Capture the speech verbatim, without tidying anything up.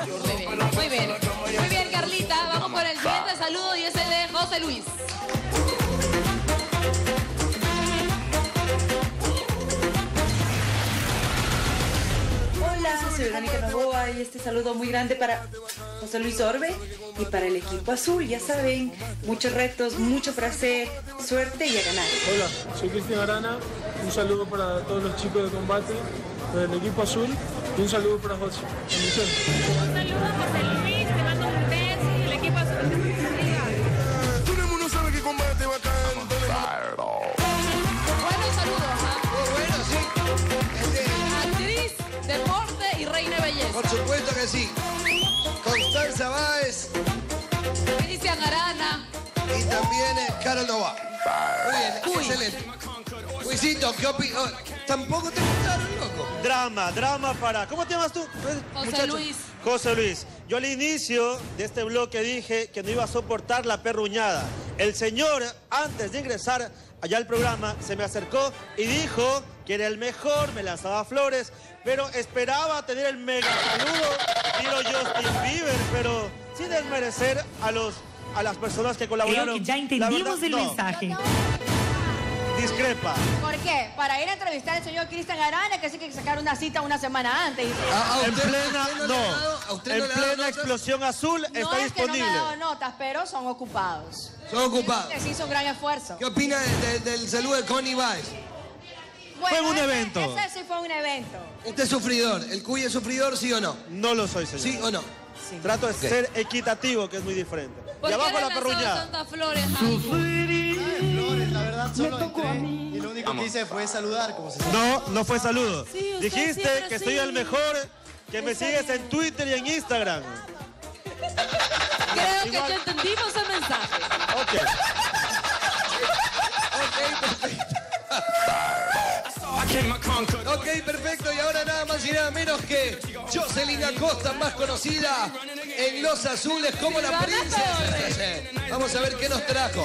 Muy bien, muy bien. Muy bien, Carlita. Vamos con el siguiente saludo y ese de José Luis. Hola, soy Verónica Novoa y este saludo muy grande para José Luis Orbe y para el equipo azul. Ya saben, muchos retos, mucho para hacer, suerte y a ganar. Hola, soy Cristian Arana. Un saludo para todos los chicos de combate del equipo azul y un saludo para José. Bendiciones. Un saludo a José Luis, te mando un beso y el equipo azul. Todo el mundo sabe que combate bacán. Buenos saludos, ¿ah? Oh, bueno, sí. Actriz, deporte y reina de belleza. Por supuesto que sí. Constanza Báez Cristian Arana. y también eh, Carol Nova. Muy bien, Uy. excelente. Luisito, ¿qué opinas? ¿Tampoco te gustaron, loco? Drama, drama para... ¿Cómo te llamas tú? José muchacho? Luis. José Luis. Yo al inicio de este bloque dije que no iba a soportar la perruñada. El señor, antes de ingresar allá al programa, se me acercó y dijo que era el mejor, me lanzaba flores, pero esperaba tener el mega saludo estilo Justin Bieber, pero sin desmerecer a, los, a las personas que colaboraron. Creo que ya entendimos el no, mensaje. Discrepa. ¿Por qué? Para ir a entrevistar al señor Cristian Arana, que sí que sacar una cita una semana antes. Y... ¿A, a En usted, plena, a usted no, le ha dado- a no, usted en no le ha dado plena notas? explosión azul No está es que no disponible. me ha dado notas, pero son ocupados. Son ocupados. Que se hizo un gran esfuerzo. ¿Qué opina de- de- del saludo de Connie Báez? Bueno, Fue un ese- evento. Ese sí fue un evento. ¿Usted es sufridor? ¿El Cuy es sufridor, sí o no? No lo soy, señor. ¿Sí o no? Trato de ser equitativo, que es muy diferente. ¿Por Y qué abajo le la han lanzado perruñada. tantas flores, Jaime? Flores, la verdad, solo entré y lo único que hice fue saludar, como se dice. No, no fue saludo. Sí, usted Dijiste siempre que soy sí. el mejor, que me Está sigues bien. en Twitter y en Instagram. Creo que Igual- ya entendimos el mensaje. Ok. Ok, perfecto. Y ahora nada más y nada menos que Jocelyn Acosta, más conocida en Los Azules como la Silvana princesa. Vamos a ver qué nos trajo.